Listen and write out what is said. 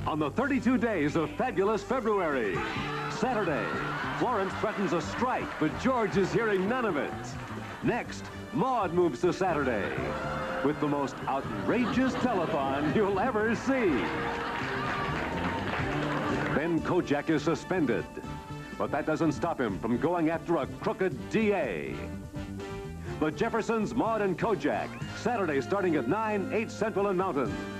on the 32 days of fabulous February. Saturday, Florence threatens a strike, but George is hearing none of it. Next, Maude moves to Saturday with the most outrageous telethon you'll ever see. Then Kojak is suspended, but that doesn't stop him from going after a crooked DA. The Jeffersons, Maude, and Kojak, Saturday starting at 9, 8 Central and Mountain.